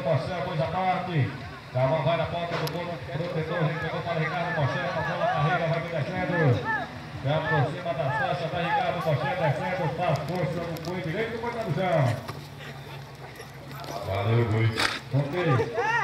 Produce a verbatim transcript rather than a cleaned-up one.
Marcelo, coisa à parte. Galvão vai na ponta do gol, protetor, pegou para Ricardo Marcelo, passou na carreira, vai descendo. Já por cima da faixa, vai Ricardo Marcelo descendo, faz força no boi direito do boi do chão. Valeu, boi. Ok.